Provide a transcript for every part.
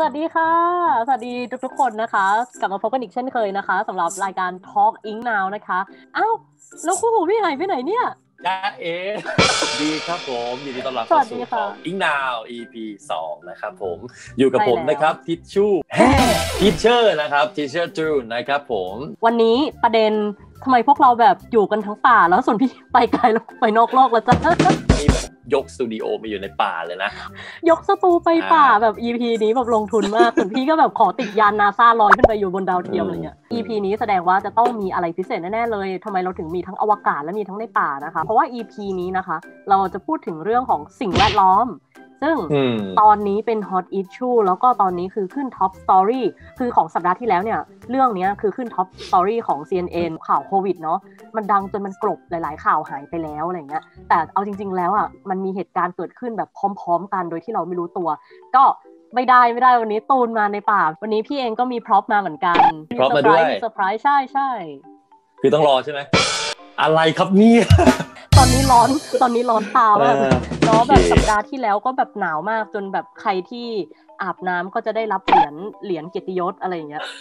วัสดีค่ะสวัสดีทุกๆคนนะคะกลับมาพบกันอีกเช่นเคยนะคะสำหรับรายการ Talk Ink Now นะคะอ้าวแล้วคู่หูพี่หายไปไหนเนี่ยจ้าเอดีครับผมยินดีต้อนรับสวัเข้าสู่สดีค่ะ Talk Ink Now EP 2นะครับผมอยู่กับผมใช่แล้วนะครับทิชชูทิชเชอร์นะครับทิชเชอร์จูนนะครับผมวันนี้ประเด็นทำไมพวกเราแบบอยู่กันทั้งป่าแล้วส่วนพี่ไปไกลแล้วไปนอกโลกแล้วจ้ะนี่ยกสตูดิโอมาอยู่ในป่าเลยนะยกสตูไปป่าแบบ EP นี้แบบลงทุนมากส่วนพี่ก็แบบขอติดยานนาซาลอยขึ้นไปอยู่บนดาวเทียมอะไรเงี้ย EP นี้แสดงว่าจะต้องมีอะไรพิเศษแน่ๆเลยทำไมเราถึงมีทั้งอวกาศและมีทั้งในป่านะคะเพราะว่า EP นี้นะคะเราจะพูดถึงเรื่องของสิ่งแวดล้อมซึ่งตอนนี้เป็น hot issue แล้วก็ตอนนี้คือขึ้น top story คือของสัปดาห์ที่แล้วเนี่ยเรื่องนี้คือขึ้น top story ของ CNN ข่าวโควิดเนาะมันดังจนมันกลบหลายๆข่าวหายไปแล้วอะไรเงี้ยแต่เอาจริงๆแล้วอ่ะมันมีเหตุการณ์เกิดขึ้นแบบพร้อมๆกันโดยที่เราไม่รู้ตัวก็ไม่ได้วันนี้ตูนมาในป่าวันนี้พี่เองก็มีพร็อพมาเหมือนกันมีพร็อพมาด้วยมีเซอร์ไพรส์ใช่คือต้องรอใช่ไหมอะไรครับเนี่ยตอนนี้ร้อนตามากเนาะแบบสัปดาห์ที่แล้วก็แบบหนาวมากจนแบบใครที่อาบน้ำก็จะได้รับเหรียญเกียรติยศอะไรอย่างเงี้ย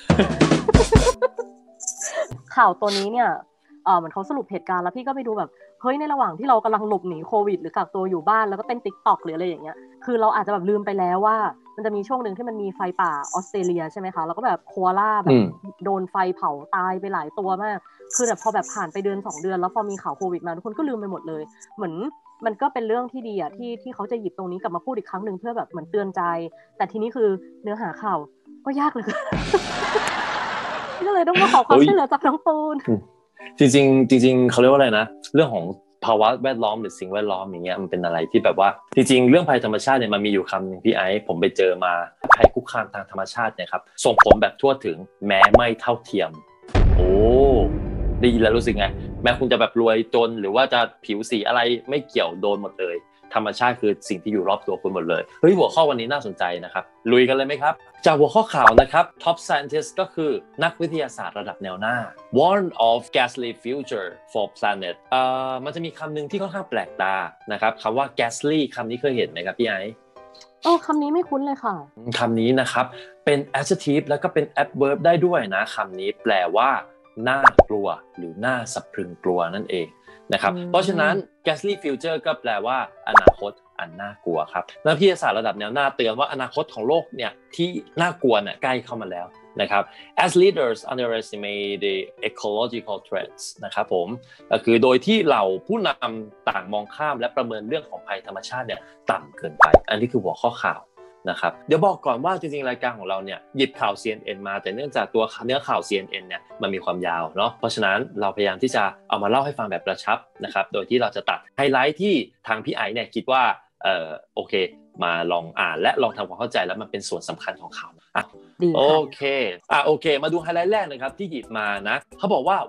ข่าวตัวนี้เนี่ยเหมือนเขาสรุปเหตุการณ์แล้วพี่ก็ไปดูแบบเฮ้ยในระหว่างที่เรากำลังหลบหนีโควิดหรือกักตัวอยู่บ้านแล้วก็เต้น TikTok หรืออะไรอย่างเงี้ยคือเราอาจจะแบบลืมไปแล้วว่ามันจะมีช่วงนึงที่มันมีไฟป่าออสเตรเลียใช่ไหมคะแล้วก็แบบโคอาล่าแบบโดนไฟเผาตายไปหลายตัวมากคือแบบพอแบบผ่านไปเดือน2 เดือนแล้วพอมีข่าวโควิดมาทุกคนก็ลืมไปหมดเลยเหมือนมันก็เป็นเรื่องที่ดีอ่ะที่เขาจะหยิบตรงนี้กลับมาพูดอีกครั้งนึงเพื่อแบบเหมือนเตือนใจแต่ทีนี้คือเนื้อหาข่าวก็ยากเลยก็เลยต้องมาขอความช่วยเหลือจากน้องตูนจริงเขาเรียกว่าอะไรนะเรื่องของภาวะแวดล้อมหรือสิ่งแวดล้อมอย่างเงี้ยมันเป็นอะไรที่แบบว่าจริงๆเรื่องภัยธรรมชาติเนี่ยมันมีอยู่คำหนึ่งพี่ไอซ์ผมไปเจอมาภัยคุกคามทางธรรมชาติเนี่ยครับส่งผลแบบทั่วถึงแม้ไม่เท่าเทียมโอ้ได้ยินแล้วรู้สึกไงแม้คุณจะแบบรวยจนหรือว่าจะผิวสีอะไรไม่เกี่ยวโดนหมดเลยธรรมชาติคือสิ่งที่อยู่รอบตัวคุณหมดเลยเฮ้ยหัวข้อวันนี้น่าสนใจนะครับลุยกันเลยไหมครับจากหัวข้อข่าวนะครับ Top Scientist ก็คือนักวิทยาศาสตร์ระดับแนวหน้า Warn of ghastly future for planet มันจะมีคำหนึ่งที่ค่อนข้างแปลกตานะครับคำว่า ghastly คำนี้เคยเห็นไหมครับพี่ไอซ์คำนี้ไม่คุ้นเลยค่ะคำนี้นะครับเป็น adjective แล้วก็เป็น adverb ได้ด้วยนะคำนี้แปลว่าน่ากลัวหรือน่าสะพรึงกลัวนั่นเองนะครับเพราะฉะนั้น ghastly future ก็แปลว่าอนาคตอันน่ากลัวครับนักวิทยาศาสตร์ระดับแนวหน้าเตือนว่าอนาคตของโลกเนี่ยที่น่ากลัวเนี่ยใกล้เข้ามาแล้วนะครับ as leaders underestimate the ecological threats นะครับผมก็คือโดยที่เราผู้นำต่างมองข้ามและประเมินเรื่องของภัยธรรมชาติเนี่ยต่ำเกินไปอันนี้คือหัวข้อข่าวนะครับเดี๋ยวบอกก่อนว่าจริงๆรายการของเราเนี่ยหยิบข่าว CNN มาแต่เนื่องจากตัวเนื้อข่าว CNN เนี่ยมันมีความยาวเนาะเพราะฉะนั้นเราพยายามที่จะเอามาเล่าให้ฟังแบบกระชับนะครับโดยที่เราจะตัดไฮไลท์ที่ทางพี่ไอเนี่ยคิดว่าโอเคมาลองอ่านและลองทำความเข้าใจแล้วมันเป็นส่วนสำคัญของข่าวโอเคมาดูไฮไลท์แรกนะครับที่หยิบมานะเขาบอกว่า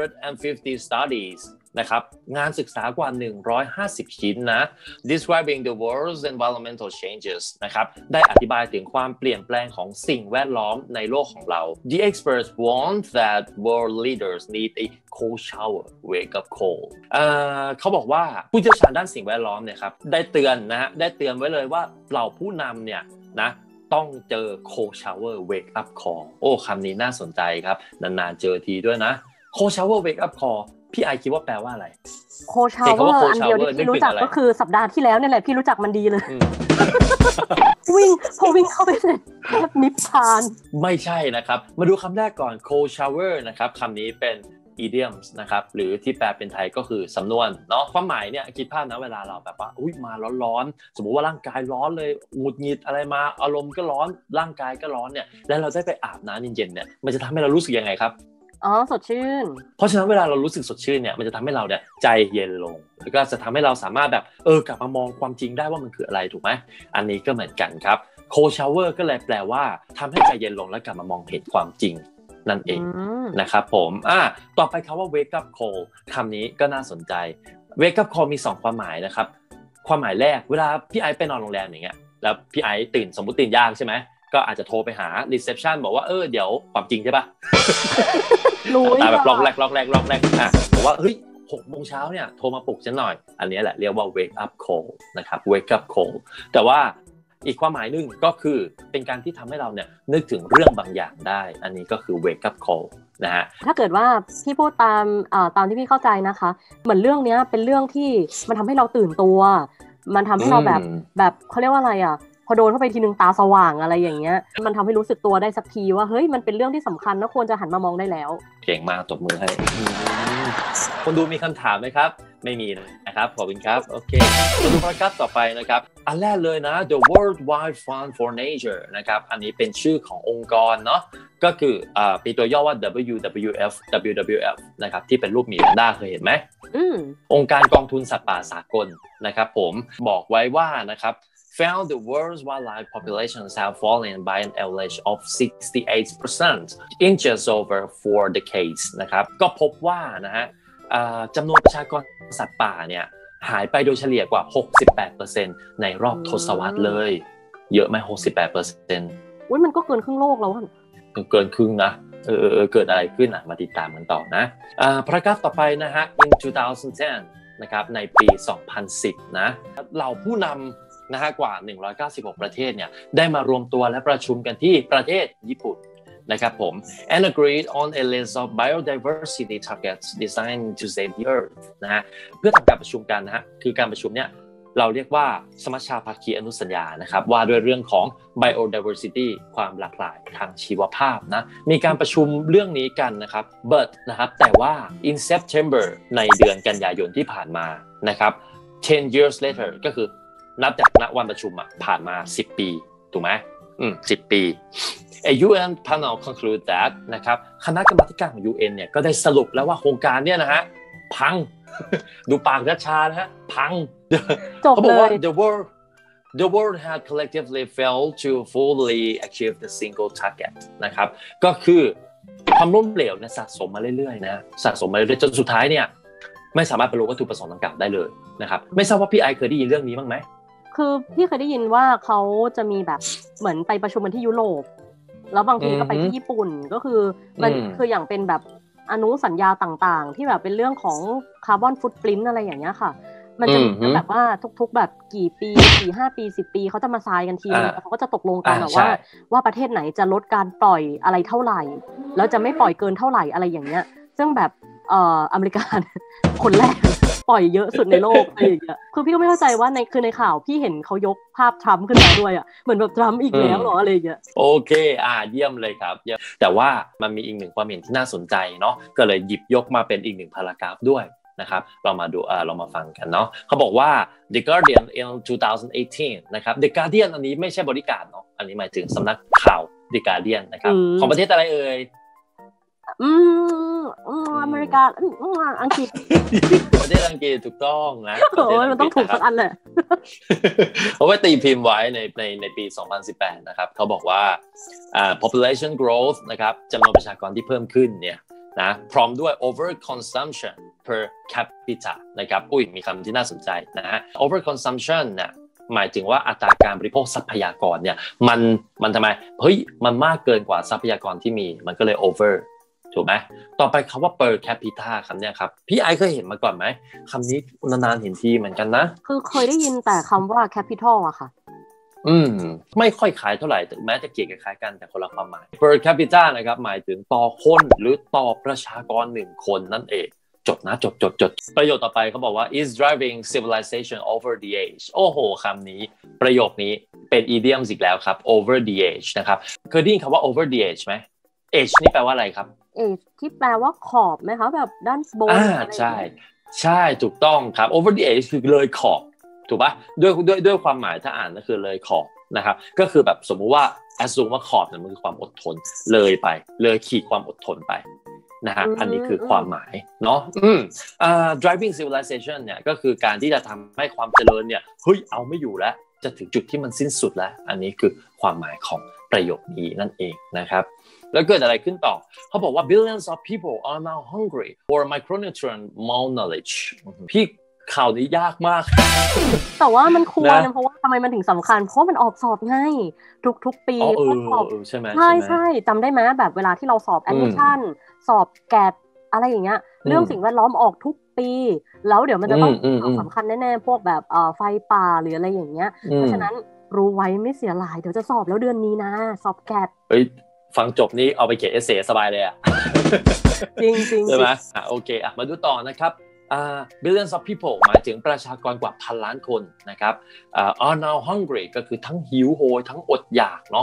150 studiesนะครับงานศึกษากว่า150ชิ้นนะ describing the world's environmental changes นะครับได้อธิบายถึงความเปลี่ยนแปลงของสิ่งแวดล้อมในโลกของเรา The experts warned that world leaders need a cold shower wake up call เขาบอกว่าผู้เชี่ยวชาญด้านสิ่งแวดล้อมเนี่ยครับได้เตือนไว้เลยว่าเหล่าผู้นำเนี่ยนะต้องเจอ cold shower wake up call โอ้คำนี้น่าสนใจครับนานๆเจอทีด้วยนะ cold shower wake up callพี่ไอคิดว่าแปลว่าอะไรโคชาวเวอร์อันเดียวที่พี่รู้จักก็คือสัปดาห์ที่แล้วนี่แหละพี่รู้จักมันดีเลยพอวิ่งเข้าไปเสร็จแทบนิพพานไม่ใช่นะครับมาดูคำแรกก่อน cold shower นะครับคำนี้เป็น idioms นะครับหรือที่แปลเป็นไทยก็คือสำนวนเนาะความหมายเนี่ยคิดภาพนะเวลาเราแบบว่ามาร้อนๆสมมุติว่าร่างกายร้อนเลยหงุดหงิดอะไรมาอารมณ์ก็ร้อนร่างกายก็ร้อนเนี่ยแล้วเราได้ไปอาบน้ำเย็นๆเนี่ยมันจะทำให้เรารู้สึกยังไงครับสดชื่นเพราะฉะนั้นเวลาเรารู้สึกสดชื่นเนี่ยมันจะทำให้เราเนี่ยใจเย็นลงแล้วก็จะทำให้เราสามารถแบบกลับมามองความจริงได้ว่ามันคืออะไรถูกไหมอันนี้ก็เหมือนกันครับ cold shower ก็เลยแปลว่าทำให้ใจเย็นลงและกลับมามองเห็นความจริงนั่นเองนะครับผมต่อไปคำว่า wake up call คำนี้ก็น่าสนใจ wake up call มี2ความหมายนะครับความหมายแรกเวลาพี่ไอซ์ไปนอนโรงแรมอย่างเงี้ยแล้วพี่ไอซ์สมมติตื่นยากใช่ไหมก็อาจจะโทรไปหา reception บอกว่าเดี๋ยวความจริงใช่ปะแต่แบบล็อกแรกบอกว่าเฮ้ย6 โมงเช้าเนี่ยโทรมาปลุกฉันหน่อยอันนี้แหละเรียกว่า wake up call นะครับ wake up call แต่ว่าอีกความหมายหนึ่งก็คือเป็นการที่ทำให้เราเนี่ยนึกถึงเรื่องบางอย่างได้อันนี้ก็คือ wake up call นะฮะถ้าเกิดว่าพี่พูดตามที่พี่เข้าใจนะคะเหมือนเรื่องนี้เป็นเรื่องที่มันทำให้เราตื่นตัวมันทำให้เราแบบเขาเรียกว่าอะไรอ่ะพอโดนเข้าไปทีนึงตาสว่างอะไรอย่างเงี้ยมันทำให้รู้สึกตัวได้สักทีว่าเฮ้ยมันเป็นเรื่องที่สำคัญนะควรจะหันมามองได้แล้วเก่งมากตบมือให้คนดูมีคำถามไหมครับไม่มีนะครับขอบคุณครับโอเคมาดูพารากราฟต่อไปนะครับอันแรกเลยนะ The World Wide Fund for Nature นะครับอันนี้เป็นชื่อขององค์กรเนาะก็คือเป็นตัวย่อว่า WWF นะครับที่เป็นรูปหมีแพนด้าเคยเห็นไหมองค์การกองทุนสัตว์ป่าสากลนะครับผมบอกไว้ว่านะครับfound the world's wildlife populations have fallen by an average of 68% in just over 4 decades นะครับก็พบว่านะฮะจำนวนประชากรสัตว์ป่าเนี่ยหายไปโดยเฉลี่ยกว่า 68% ในรอบทศวรรษเลยเยอะไหม 68% อุ๊ยมันก็เกินครึ่งโลกแล้วอ่ะเกินครึ่งนะเกิดอะไรขึ้นมาติดตามกันต่อนะพารากราฟต่อไปนะฮะ in 2010 นะครับในปี 2010 นะเหล่าผู้นำนะฮะกว่า196ประเทศเนี่ยได้มารวมตัวและประชุมกันที่ประเทศญี่ปุ่นนะครับผม and agreed on a list of biodiversity targets designed to save the earth นะฮะเพื่อทำการประชุมกันนะฮะคือการประชุมเนี่ยเราเรียกว่าสมัชชาภาคีอนุสัญญานะครับว่าด้วยเรื่องของ biodiversity ความหลากหลายทางชีวภาพนะมีการประชุมเรื่องนี้กันนะครับ but นะครับแต่ว่า in September ในเดือนกันยายนที่ผ่านมานะครับ10 years later ก็คือนับจากณวันประชุมผ่านมา10ปีถูกไหม10 ปี A UN panel conclude that นะครับคณะกรรมาธิการของ UN เนี่ยก็ได้สรุปแล้วว่าโครงการเนี่ยนะฮะพัง ดูปากชาๆนะฮะพังเขาบอกว่า the world had collectively failed to fully achieve the single target นะครับก็คือความล้มเหลวเนี่ยสะสมมาเรื่อยๆนะสะสมมาเรื่อยๆจนสุดท้ายเนี่ยไม่สามารถบรรลุวัตถุประสงค์ดังกล่าวได้เลยนะครับไม่ทราบว่าพี่ไอเคยได้ยินเรื่องนี้บ้างไหมคือพี่เคยได้ยินว่าเขาจะมีแบบเหมือนไปประชุมกันที่ยุโรปแล้วบางทีก็ไปที่ญี่ปุ่นก็คือมันคืออย่างเป็นแบบอนุสัญญาต่างๆที่แบบเป็นเรื่องของคาร์บอนฟุตปรินท์อะไรอย่างเงี้ยค่ะมันจะมีแบบว่าทุกๆแบบกี่ปี 4-5 ปี10ปีเขาจะมาทรายกันทีนึงเขาก็จะตกลงกันว่าประเทศไหนจะลดการปล่อยอะไรเท่าไหร่แล้วจะไม่ปล่อยเกินเท่าไหร่อะไรอย่างเงี้ยซึ่งแบบอเมริกาคนแรกปล่อยเยอะสุดในโลกอะไรอย่างเงี้ยคือพี่ก็ไม่เข้าใจว่าในข่าวพี่เห็นเขายกภาพทรัมป์ขึ้นมาด้วยเหมือนแบบทรัมป์อีกแล้วหรออะไรอย่างเงี้ยโอเคเยี่ยมเลยครับแต่ว่ามันมีอีกหนึ่งความเห็นที่น่าสนใจเนาะก็เลยหยิบยกมาเป็นอีกหนึ่งพารากราฟด้วยนะครับเรามาดูเรามาฟังกันเนาะเขาบอกว่า The Guardian in 2018 นะครับ The Guardian อันนี้ไม่ใช่บริการเนาะอันนี้หมายถึงสำนักข่าว The Guardian นะครับของประเทศอะไรเอ่ยอเมริกาอังกฤษประเทศอังกฤษถูกต้องนะโอ้ยมันต้องถูกสักอันเลยเพราะว่าตีพิมพ์ไว้ในปี 2018 นะครับเขาบอกว่าpopulation growth นะครับจำนวนประชากรที่เพิ่มขึ้นเนี่ยนะพร้อมด้วย over consumption per capita นะครับมีคำที่น่าสนใจนะฮะ over consumption เนี่ยหมายถึงว่าอัตราการบริโภคทรัพยากรเนี่ยมันทำไมมันมากเกินกว่าทรัพยากรที่มีมันก็เลย overถูกไหมต่อไปคำว่า per capita คำนี้ครับพี่ไอเคยเห็นมาก่อนไหมคำนี้นานๆเห็นทีเหมือนกันนะคือเคยได้ยินแต่คำว่า capital อะค่ะไม่ค่อยคล้ายเท่าไหร่ถึงแม้จะเกี่ยวกับคล้ายกันแต่คนละความหมาย per capita นะครับหมายถึงต่อคนหรือต่อประชากร1คนนั่นเองจดประโยคต่อไปเขาบอกว่า is driving civilization over the age โอ้โหคำนี้ประโยคนี้เป็น idiom อีกแล้วครับ over the age นะครับเคยได้ยินคำว่า over the age ไหม age นี่แปลว่าอะไรครับ age ที่แปลว่าขอบไหมคะแบบด้านบนใช่ถูกต้องครับ over the age คือเลยขอบถูกปะด้วยความหมายถ้าอ่านก็คือเลยขอบนะครับก็คือแบบสมมุติว่า assume ว่าขอบเนี่ยมันคือความอดทนเลยขีดความอดทนไปนะฮะอันนี้คือความหมายเนาะdriving civilization เนี่ยก็คือการที่จะทำให้ความเจริญเนี่ยเอาไม่อยู่แล้วจะถึงจุดที่มันสิ้นสุดแล้วอันนี้คือความหมายของประโยคนี้นั่นเองนะครับแล้วเกิดอะไรขึ้นต่อเขาบอกว่า billions of people are now hungry for micronutrient malknowledge พี่ข่าวนี้ยากมากแต่ว่ามันควรเพราะว่าทำไมมันถึงสำคัญเพราะมันออกสอบง่ายทุกปีสอบใช่ไหมใช่จำได้ไหมแบบเวลาที่เราสอบ admission สอบแกดอะไรอย่างเงี้ยเรื่องสิ่งแวดล้อมออกทุกปีแล้วเดี๋ยวมันจะต้องสำคัญแน่ๆพวกแบบไฟป่าหรืออะไรอย่างเงี้ยเพราะฉะนั้นรู้ไว้ไม่เสียหลายเดี๋ยวจะสอบแล้วเดือนนี้นะสอบแกดเฮ้ยฟังจบนี้เอาไปเขียนเอเซ่สบายเลยอ่ะจริงจริงใช่ไหมโอเคมาดูต่อนะครับbillions of people หมายถึงประชากรกว่าพันล้านคนนะครับare now hungry ก็คือทั้งหิวโหยทั้งอดอยากเนาะ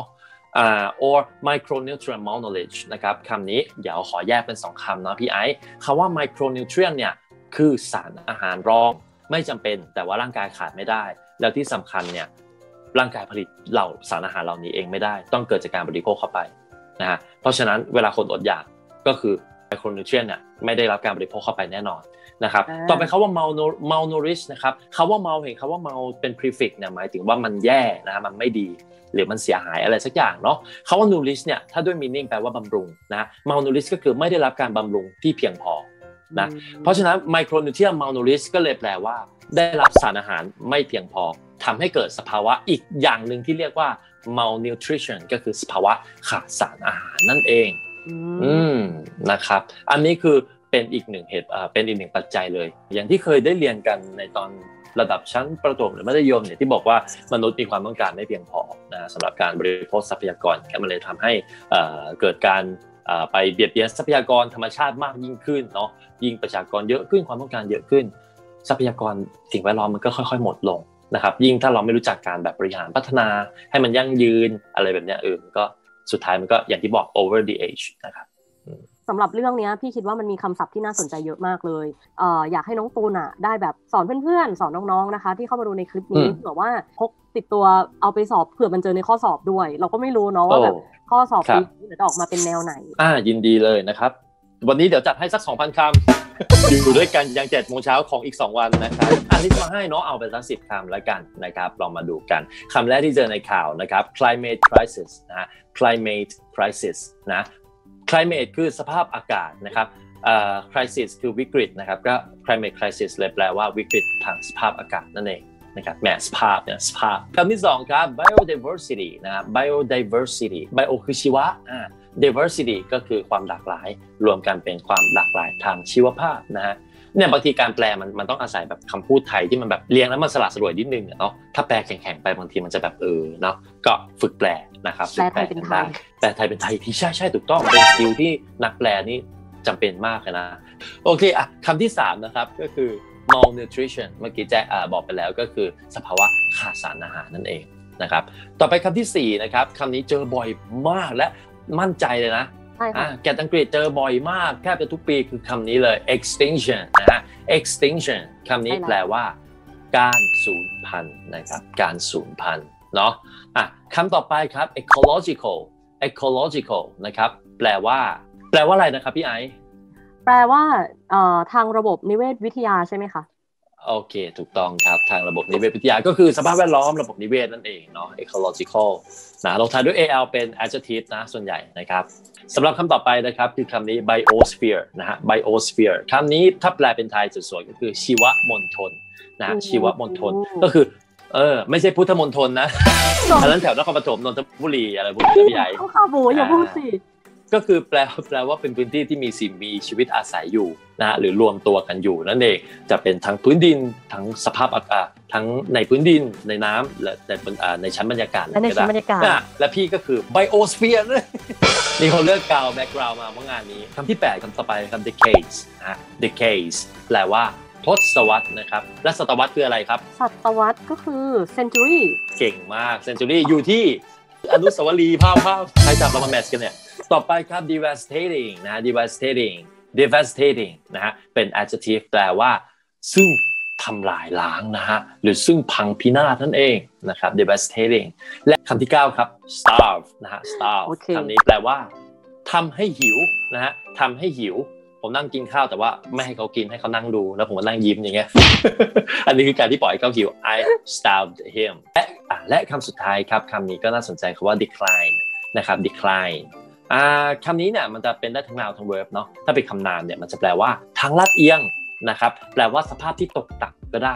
or micronutrient malknowledge นะครับคำนี้เดี๋ยวขอแยกเป็น2คำนะพี่ไอซ์คำว่า micronutrient เนี่ยคือสารอาหารรองไม่จำเป็นแต่ว่าร่างกายขาดไม่ได้แล้วที่สำคัญเนี่ยร่างกายผลิตเหล่าสารอาหารเหล่านี้เองไม่ได้ต้องเกิดจากการบริโภคเข้าไปนะฮะเพราะฉะนั้นเวลาคนอดอยากก็คือ micronutrient เนี่ยไม่ได้รับการบริโภคเข้าไปแน่นอนนะครับต่อไปคำว่า malnourished นะครับคำว่า mal เห็นคำว่า mal เป็น prefix เนี่ยหมายถึงว่ามันแย่นะฮะมันไม่ดีหรือมันเสียหายอะไรสักอย่างเนาะคำว่า nourish เนี่ยถ้าด้วย meaning แปลว่าบำรุงนะ malnourished ก็คือไม่ได้รับการบำรุงที่เพียงพอนะเพราะฉะนั้น micronutrient malnourished ก็เลยแปลว่าได้รับสารอาหารไม่เพียงพอทำให้เกิดสภาวะอีกอย่างหนึ่งที่เรียกว่า malnutrition ก็คือสภาวะขาดสารอาหารนั่นเองนะครับอันนี้คือเป็นอีกหนึ่งเหตุเป็นอีกหนึ่งปัจจัยเลยอย่างที่เคยได้เรียนกันในตอนระดับชั้นประถมหรือมัธยมเนี่ยที่บอกว่ามนุษย์มีความต้องการไม่เพียงพอนะสำหรับการบริโภคทรัพยากรมันเลยทำให้เกิดการไปเบียดเบียนทรัพยากรธรรมชาติมากยิ่งขึ้นเนาะยิ่งประชากรเยอะขึ้นความต้องการเยอะขึ้นทรัพยากรสิ่งแวดล้อมมันก็ค่อยๆหมดลงนะครับยิ่งถ้าเราไม่รู้จักการแบบบริหารพัฒนาให้มันยั่งยืนอะไรแบบนี้ก็สุดท้ายมันก็อย่างที่บอก over the age นะครับสำหรับเรื่องนี้พี่คิดว่ามันมีคำศัพท์ที่น่าสนใจเยอะมากเลยอยากให้น้องตูนได้แบบสอนเพื่อนๆสอนน้องๆนะคะที่เข้ามาดูในคลิปนี้เผื่อว่าพกติดตัวเอาไปสอบเผื่อมันเจอในข้อสอบด้วยเราก็ไม่รู้เนาะว่าแบบข้อสอบปีนี้จะออกมาเป็นแนวไหนยินดีเลยนะครับวันนี้เดี๋ยวจัดให้สัก 2,000 คำ อยู่ด้วยกันยัง7 โมงเช้าของอีก2วันนะครับลิสต์มาให้เนาะเอาไปสัก10 คำแล้วกันนะครับลองมาดูกันคำแรกที่เจอในข่าวนะครับ climate crisis นะ climate crisis นะ climate คือสภาพอากาศนะครับcrisis คือวิกฤตนะครับก็ climate crisis เลยแปลว่าวิกฤตทางสภาพอากาศนั่นเองนะครับแหมสภาพเนี่ยสภาพคำที่2ครับ biodiversity นะ biodiversity bio คือชีวะdiversity ก็คือความหลากหลายรวมกันเป็นความหลากหลายทางชีวภาพนะฮะเนี่ยบางทีการแปลมันต้องอาศัยแบบคำพูดไทยที่มันแบบเรียงแล้วมันสลัดสลวยนิดนึงเนาะถ้าแปลแข็งๆไปบางทีมันจะแบบเนาะก็ฝึกแปลนะครับแปลไทยเป็นไทยแปลไทยเป็นไทยที่ใช่ถูกต้องเป็นสกิลที่นักแปลนี่จำเป็นมากเลยนะโอเคคำที่3นะครับก็คือ malnutrition เมื่อกี้แจ๊บอกไปแล้วก็คือสภาวะขาดสารอาหารนั่นเองนะครับต่อไปคำที่4นะครับคำนี้เจอบ่อยมากและมั่นใจเลยนะแกดอังกฤษเจอบ่อยมากแทบจะทุกปีคือคำนี้เลย extinction นะฮะ extinction คำนี้แปลว่าการสูญพันธุ์นะครับการสูญพันธุ์เนาะคำต่อไปครับ ecological นะครับแปลว่าอะไรนะครับพี่ไอซ์แปลว่าทางระบบนิเวศวิทยาใช่ไหมคะโอเคถูกต้องครับทางระบบนิเวศวิทยาก็คือสภาพแวดล้อมระบบนิเวศนั่นเองเนาะ ecological นะลงท้ายด้วย al เป็น adjective นะส่วนใหญ่นะครับสำหรับคำต่อไปนะครับคือคำนี้ biosphere นะฮะ biosphere คำนี้ถ้าแปลเป็นไทยสวยๆก็คือชีวมณฑลนะชีวมณฑลก็คือไม่ใช่พุทธมณฑลนะอันนั้นแถวนครปฐมนนทบุรีอะไรพวกนี้ใหญ่เขาข่าวบูอย่าพูดสิก็คือแปลว่าเป็นพื้นที่ที่มีสิ่งมีชีวิตอาศัยอยู่นะหรือรวมตัวกันอยู่นั่นเองจะเป็นทั้งพื้นดินทั้งสภาพอากาศทั้งในพื้นดินในน้ำและในชั้นบรรยากาศและในชั้นบรรยากาศและพี่ก็คือไบโอสเฟียร์เลยนี่เขาเลือกกาวแบ็กกราวด์มาว่างานนี้คำที่8คำต่อไปคำ decades นะ decades แปลว่าทศวรรษนะครับและศตวรรษคืออะไรครับศตวรรษก็คือ century เก่งมาก century อยู่ที่อนุสาวรีย์ภาพใครจับเรามาแมทช์กันเนี่ยต่อไปครับ devastating นะ devastating นะฮะเป็น adjective แปลว่าซึ่งทำลายล้างนะฮะหรือซึ่งพังพินาศนั่นเองนะครับ devastating และคำที่9ครับ starve นะฮะ starve คำนี้แปลว่าทำให้หิวนะฮะทำให้หิวผมนั่งกินข้าวแต่ว่าไม่ให้เขากินให้เขานั่งดูแล้วผมก็นั่งยิ้มอย่างเงี้ย อันนี้คือการที่ปล่อยให้เขาหิว I starved him และคำสุดท้ายครับคำนี้ก็น่าสนใจคำว่า decline นะครับ declineคำนี้เนี่ยมันจะเป็นได้ทั้ง noun ทั้ง verb เนาะถ้าเป็นคำนามเนี่ยมันจะแปลว่าทางลาดเอียงนะครับแปลว่าสภาพที่ตกต่ำก็ได้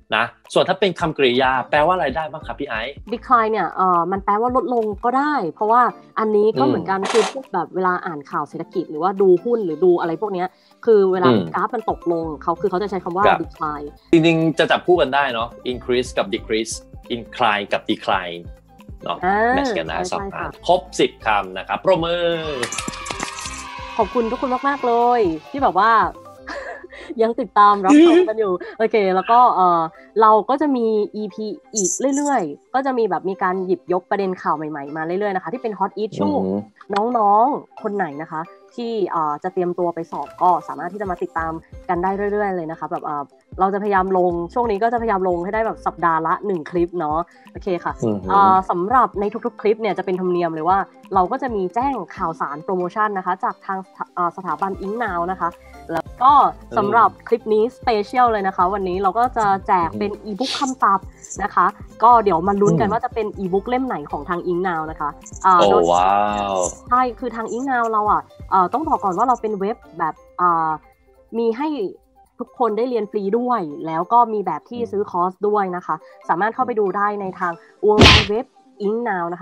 นะส่วนถ้าเป็นคำกริยาแปลว่าอะไรได้บ้างครับพี่ไอซ์ decline เนี่ยมันแปลว่าลดลงก็ได้เพราะว่าอันนี้ก็เหมือนกันคือพวกแบบเวลาอ่านข่าวเศรษฐกิจหรือว่าดูหุ้นหรือดูอะไรพวกนี้คือเวลากราฟมันตกลงเขาจะใช้คำว่า decline จริงๆจะจับคู่กันได้เนาะ increase กับ decrease incline กับ decline เนาะแมทช์กันนะสองอันครบ10 คำนะครับปรบมือขอบคุณทุกคนมากๆเลยที่แบบว่ายังติดตามรับชมกันอยู่โอเคแล้วก็เราก็จะมี EP อีกเรื่อยๆก็จะมีแบบมีการหยิบยกประเด็นข่าวใหม่ๆมาเรื่อยๆนะคะที่เป็น hot issue น้องๆคนไหนนะคะที่จะเตรียมตัวไปสอบก็สามารถที่จะมาติดตามกันได้เรื่อยๆเลยนะคะแบบเราจะพยายามลงช่วงนี้ก็จะพยายามลงให้ได้แบบสัปดาห์ละ1คลิปเนาะโอเคค่ะสำหรับในทุกๆคลิปเนี่ยจะเป็นธรรมเนียมเลยว่าเราก็จะมีแจ้งข่าวสารโปรโมชั่นนะคะจากทางสถาบัน Ink Now นะคะแล้วก็สำหรับคลิปนี้สเปเชียลเลยนะคะวันนี้เราก็จะแจกเป็นอีบุ๊กคำศัพท์นะคะก็เดี๋ยวมาลุ้นกันว่าจะเป็นอีบุ๊กเล่มไหนของทาง Ink Now นะคะโอ้ว้าวใช่คือทาง Ink Now เราต้องบอกก่อนว่าเราเป็นเว็บแบบมีให้ทุกคนได้เรียนฟรีด้วยแล้วก็มีแบบที่ซื้อคอร์สด้วยนะคะสามารถเข้าไปดูได้ในทาง www.inknow นะคะ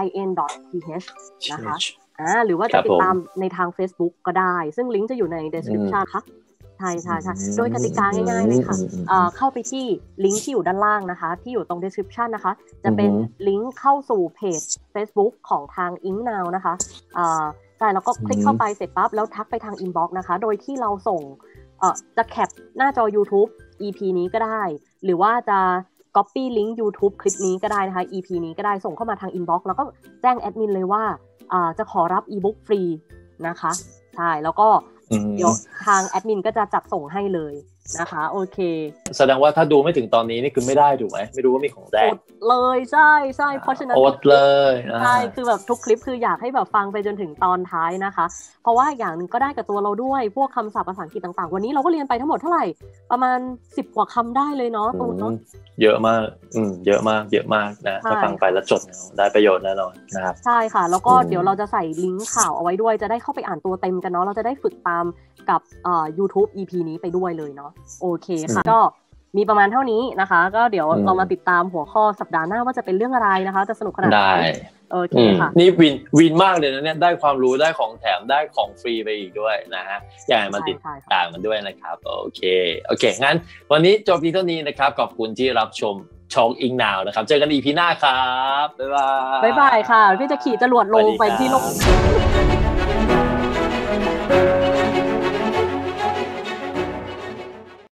.in.th นะคะหรือว่าจะติดตามในทาง Facebook ก็ได้ซึ่งลิงก์จะอยู่ใน description ค่ะใช่โดยกติกาง่ายๆเลยค่ะเข้าไปที่ลิงก์ที่อยู่ด้านล่างนะคะที่อยู่ตรง description นะคะจะเป็นลิงก์เข้าสู่เพจ Facebook ของทาง Ink Now นะคะใช่แล้วก็คลิกเข้าไปเสร็จปั๊บแล้วทักไปทาง inbox นะคะโดยที่เราส่งจะแคปหน้าจอ YouTube EP นี้ก็ได้หรือว่าจะ copy link YouTube คลิปนี้ก็ได้นะคะ EP นี้ก็ได้ส่งเข้ามาทาง inbox แล้วก็แจ้งแอดมินเลยว่าจะขอรับ ebook ฟรีนะคะใช่แล้วก็เดี๋ยวทางแอดมินก็จะจัดส่งให้เลยนะคะโอเคแสดงว่าถ้าดูไม่ถึงตอนนี้นี่คือไม่ได้ถูกไหมไม่รู้ว่ามีของแจกอดเลยใช่เพราะฉะนั้นอดเลยใช่คือแบบทุกคลิปคืออยากให้แบบฟังไปจนถึงตอนท้ายนะคะเพราะว่าอย่างนึงก็ได้กับตัวเราด้วยพวกคำศัพท์ภาษาอังกฤษต่างๆวันนี้เราก็เรียนไปทั้งหมดเท่าไหร่ประมาณ10 กว่าคำได้เลยเนาะตูนเนาะเยอะมากเยอะมากนะถ้าฟังไปแล้วจดได้ประโยชน์แน่นอนนะครับใช่ค่ะแล้วก็เดี๋ยวเราจะใส่ลิงก์ข่าวเอาไว้ด้วยจะได้เข้าไปอ่านตัวเต็มกันเนาะเราจะได้ฝึกตามกับYouTube EP นี้ไปด้วยเลยเนาะโอเคค่ะก็มีประมาณเท่านี้นะคะก็เดี๋ยวเรามาติดตามหัวข้อสัปดาห์หน้าว่าจะเป็นเรื่องอะไรนะคะจะสนุกขนาดไหนได้โอเคค่ะนี่วินมากเลยนะเนี่ยได้ความรู้ได้ของแถมได้ของฟรีไปอีกด้วยนะฮะอยากให้มาติดตามมันด้วยนะครับโอเคงั้นวันนี้จบเพียงเท่านี้นะครับขอบคุณที่รับชมช่อง Ink Now นะครับเจอกันอีพีหน้าครับบ๊ายบายค่ะพี่จะขี่จรวดลงไปที่โลก